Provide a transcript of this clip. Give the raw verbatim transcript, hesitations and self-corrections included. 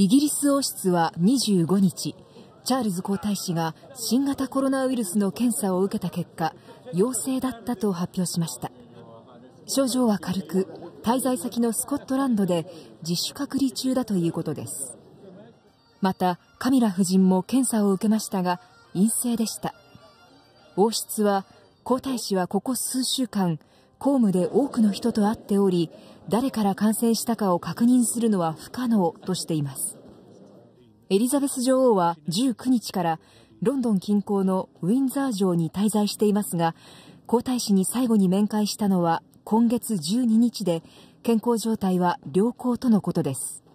イギリス王室はにじゅうごにち、チャールズ皇太子が新型コロナウイルスの検査を受けた結果、陽性だったと発表しました。症状は軽く、滞在先のスコットランドで自主隔離中だということです。また、カミラ夫人も検査を受けましたが、陰性でした。王室は、皇太子はここ数週間、公務で多くの人と会っており、誰から感染したかを確認するのは不可能としています。エリザベス女王はじゅうくにちからロンドン近郊のウィンザー城に滞在していますが、皇太子に最後に面会したのは今月じゅうににちで、健康状態は良好とのことです。